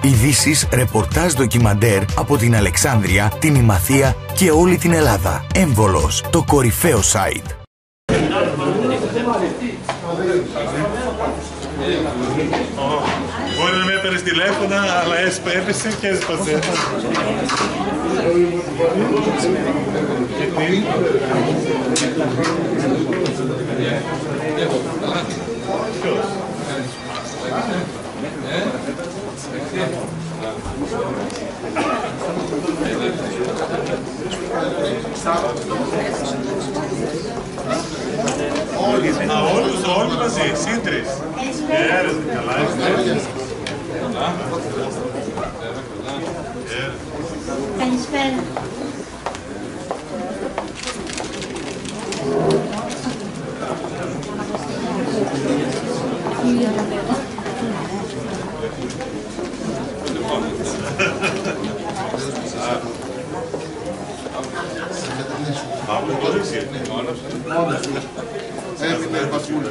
Ειδήσεις, ρεπορτάζ, ντοκιμαντέρ από την Αλεξάνδρεια, την Ημαθία και όλη την Ελλάδα. Έμβολος, το κορυφαίο site. Μπορεί να με έπαιρνες τηλέφωνα, αλλά έπεσε και έσπασε. Όλοι μαζί, σύντρις. Καλά είστε. Καλησπέρα. Από το κορίτσι. Έφυγε, Βασούλη.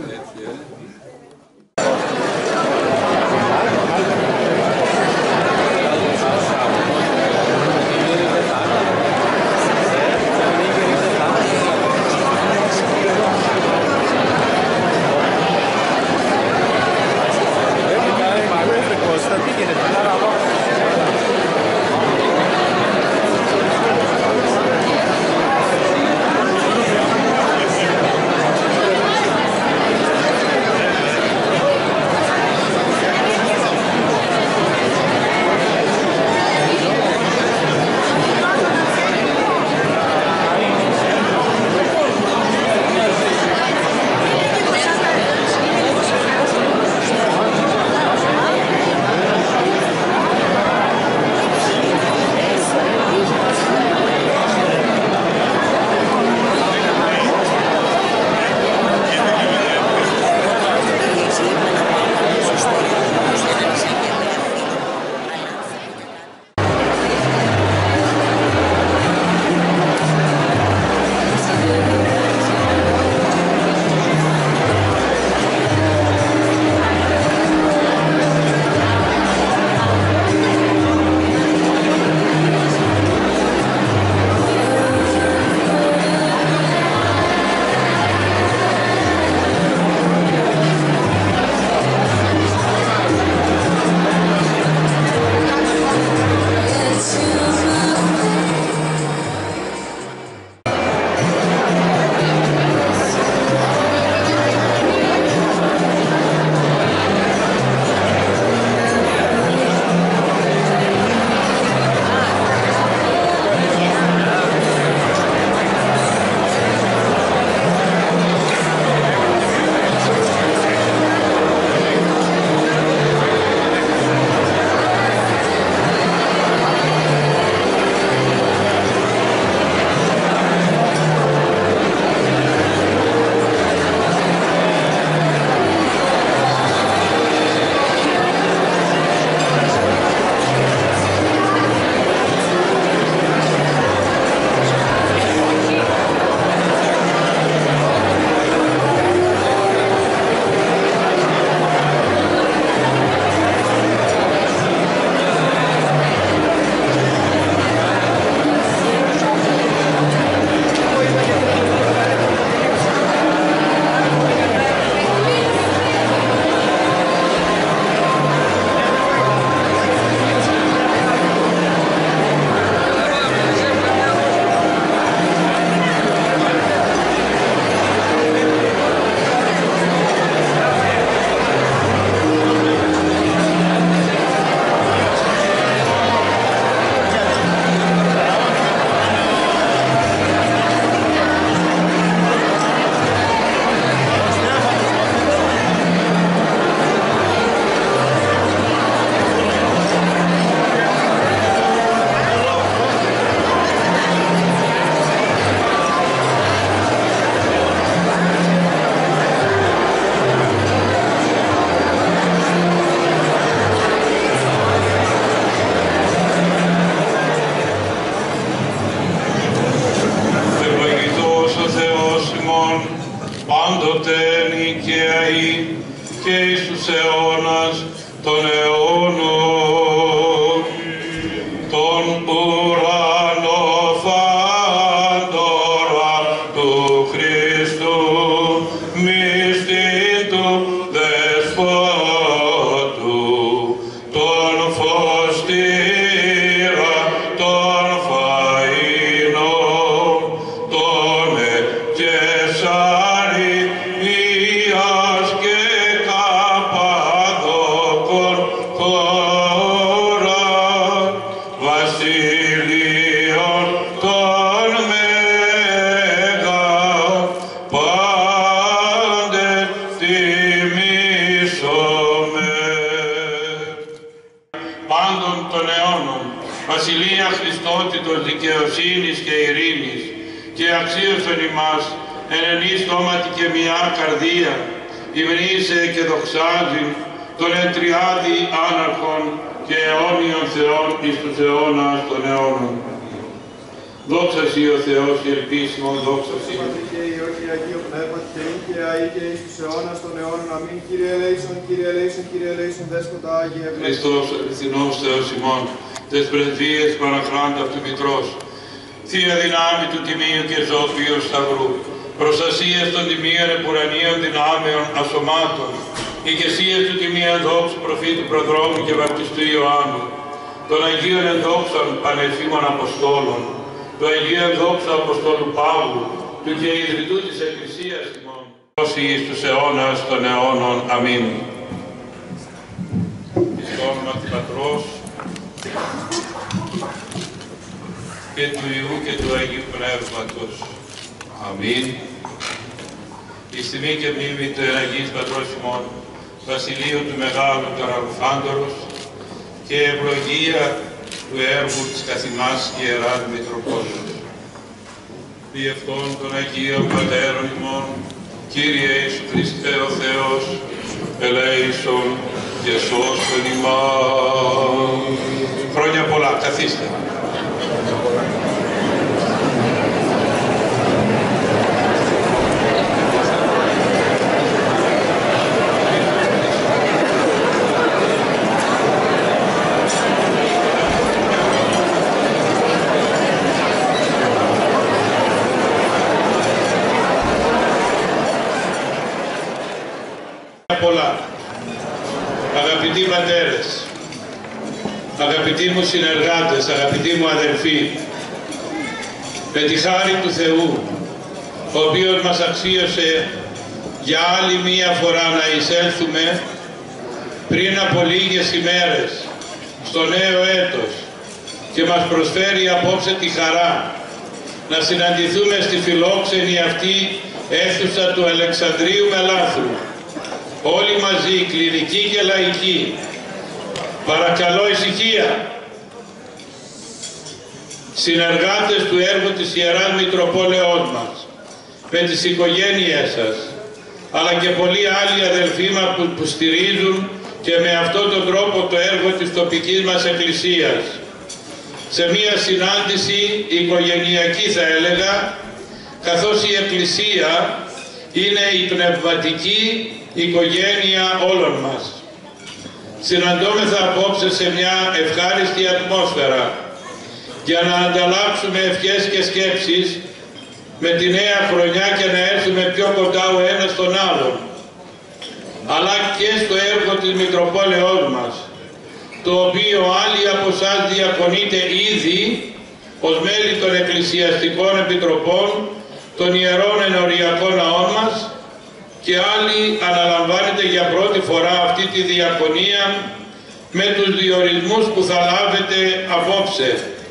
πάντοτε νικαίοι και εις τους αιώνας των αιώνων. δικαιοσύνης και ειρήνης και αξίωσον ημάς εν ενή στόματι και μια καρδία, υμνήσε και δοξάζει τον εν τριάδη άναρχον και αιώνιον Θεόν εις τους αιώνας των αιώνων. Δόξα Σοι ο Θεός και ελπίσιμον, δόξα Σοι. Και η όχι Αγίο Πνεύματι και ήκαια αεί και εις τους αιώνας των αιώνων. Αμήν. Κύριε ελέησον, Κύριε ελέησον, Κύριε ελέησον, Δέσποτα Άγιε ευλόγησον. Χριστός αληθινός Θεός ημών, τες πρεσβείες παραχράντα αυτού Μητρός, Θεία δυνάμει του Τιμίου και Ζώπιου Σταυρού, προστασίες των τιμίων επουρανίων δυνάμεων ασωμάτων, ηγεσίες του Τιμίου Δόξου Προφήτου Προδρόμου και Βαπτιστού Ιωάννου, των Αγίων Ενδόξων Πανεφήμων Αποστόλων, του Αγίου Ενδόξου Αποστόλου Παύλου, του και ιδρυτού της Εκκλησίας ημών, όσοι εις τους αιώνας των αιώνων. Αμήν. Εις το όνομα του Πατρός και του Υιού και του Αγίου Πνεύματος. Αμήν. Εις τιμή και μνήμη του εν Αγίης Πατρός ημών, Βασιλείου του Μεγάλου Ταραγουφάντορος και ευλογία του έργου της καθημάς Ιεράς Μητροπόλεως. Διευτών των Αγίων Πατέρων ημών, Κύριε Ιησού Χριστέ ο Θεός, ελέησον και σώσον ημάς. Χρόνια πολλά. Καθίστε. Πολλά. Αγαπητοί πατέρες, αγαπητοί μου συνεργάτες, αγαπητοί μου αδελφοί, με τη χάρη του Θεού, ο οποίος μας αξίωσε για άλλη μία φορά να εισέλθουμε πριν από λίγες ημέρες στο νέο έτος και μας προσφέρει απόψε τη χαρά να συναντηθούμε στη φιλόξενη αυτή αίθουσα του Αλεξανδρίου Μελάθρου, όλοι μαζί, κληρικοί και λαϊκοί. Παρακαλώ ησυχία. Συνεργάτες του έργου της Ιεράς Μητροπόλεως μας, με τις οικογένειές σας, αλλά και πολλοί άλλοι αδελφοί μας που στηρίζουν και με αυτόν τον τρόπο το έργο της τοπικής μας εκκλησίας. Σε μία συνάντηση οικογενειακή θα έλεγα, καθώς η εκκλησία είναι η πνευματική οικογένεια όλων μας. Συναντώμεθα απόψε σε μια ευχάριστη ατμόσφαιρα για να ανταλλάξουμε ευχές και σκέψεις με τη νέα χρονιά και να έρθουμε πιο κοντά ο ένας στον άλλον, αλλά και στο έργο της Μητροπόλεως μας, το οποίο άλλοι από εσάς διακονείτε ήδη ως μέλη των εκκλησιαστικών επιτροπών των ιερών ενοριακών ναών μας, και άλλοι αναλαμβάνετε για πρώτη φορά αυτή τη διακονία με τους διορισμούς που θα λάβετε απόψε.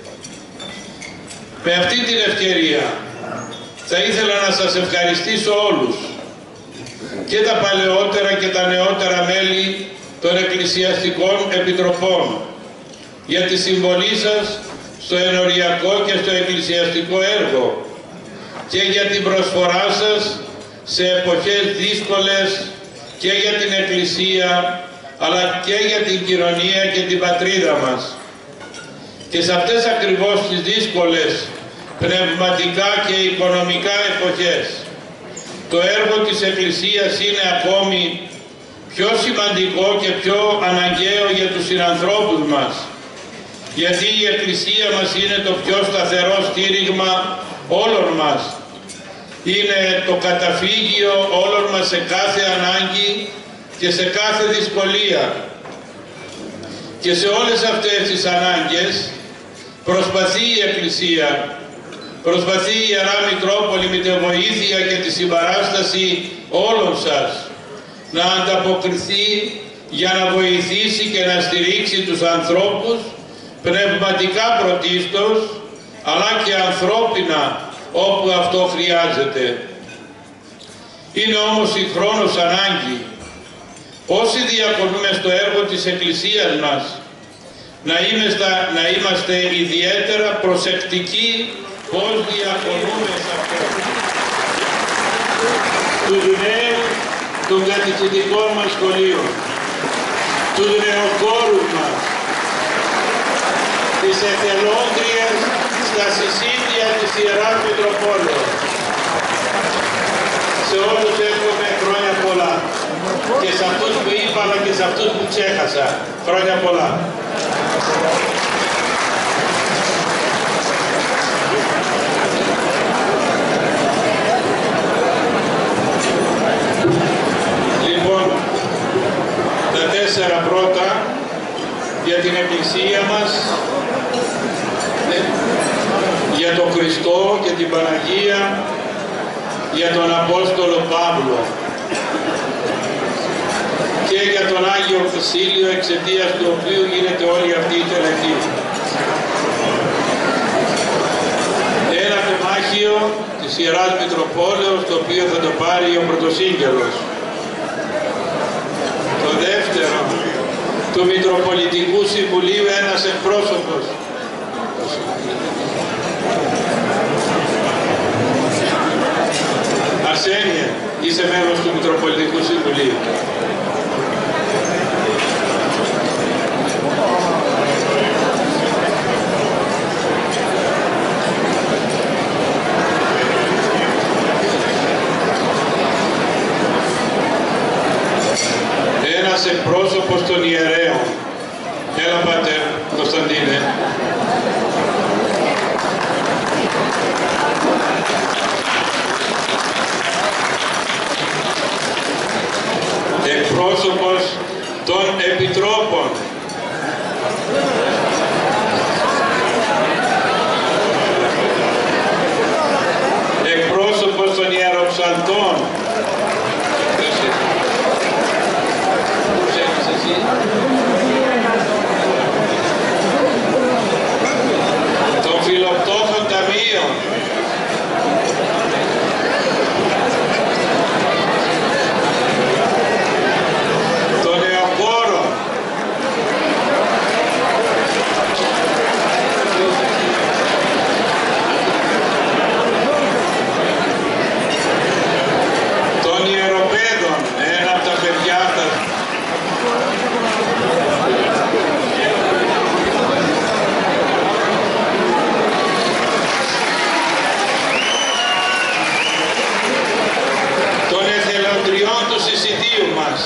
Με αυτή την ευκαιρία θα ήθελα να σας ευχαριστήσω όλους, και τα παλαιότερα και τα νεότερα μέλη των εκκλησιαστικών επιτροπών, για τη συμβολή σας στο ενοριακό και στο εκκλησιαστικό έργο και για την προσφορά σας σε εποχές δύσκολες και για την Εκκλησία, αλλά και για την κοινωνία και την πατρίδα μας. Και σε αυτές ακριβώς τις δύσκολες πνευματικά και οικονομικά εποχές, το έργο της Εκκλησίας είναι ακόμη πιο σημαντικό και πιο αναγκαίο για τους συνανθρώπους μας, γιατί η Εκκλησία μας είναι το πιο σταθερό στήριγμα όλων μας. Είναι το καταφύγιο όλων μας σε κάθε ανάγκη και σε κάθε δυσκολία. Και σε όλες αυτές τις ανάγκες προσπαθεί η Εκκλησία, προσπαθεί η Ιερά Μητρόπολη με τη βοήθεια και τη συμπαράσταση όλων σας να ανταποκριθεί για να βοηθήσει και να στηρίξει τους ανθρώπους πνευματικά πρωτίστως, αλλά και ανθρώπινα όπου αυτό χρειάζεται. Είναι όμως η χρόνος ανάγκη, όσοι διακονούμε στο έργο της Εκκλησίας μας, να είμαστε ιδιαίτερα προσεκτικοί πώς διαφωνούμε σε αυτό. Τους νέους των κατηχητικών μας σχολείων, τους νεοκόρους μας, τις εθελόντριες στα συσίτια της Ιεράς Μητροπόλεως. Σε όλους εύχομαι χρόνια πολλά. Και σε αυτούς που είπα, αλλά και σε αυτούς που ξέχασα. Χρόνια πολλά. Λοιπόν, τα 4 πρώτα για την Εκκλησία μας, για τον Χριστό και την Παναγία, για τον Απόστολο Παύλο και για τον Άγιο Βασίλειο, εξαιτίας του οποίου γίνεται όλη αυτή η τελετή. Ένα τεμάχιο της Ιεράς Μητροπόλεως, το οποίο θα το πάρει ο Πρωτοσύγγελος. Το δεύτερο, του Μητροπολιτικού Συμβουλίου, ένας εκπρόσωπος. Αρσένια, είσαι μέλος του Μητροπολιτικού Συμβουλίου. Ένας εκπρόσωπος των ιερέων. Έλα Πάτερ Κωνσταντίνε. Εκπρόσωπος των επιτρόπων. Εκπρόσωπος των ιεροψαλτών. Των φιλοπτώχων ταμείων. Των νεοκόρων. Των ιεροπαίδων, ένα από τα παιδιά τα. Των εθελοντριών του συσιτίου μας.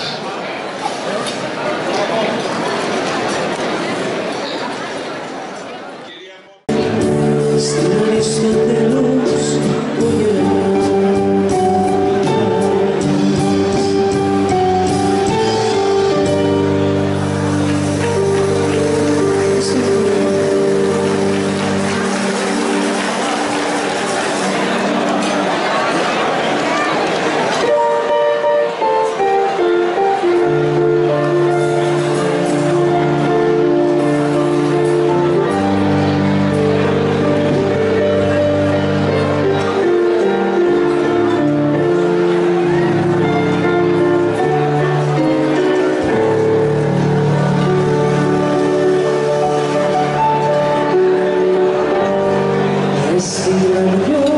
Yo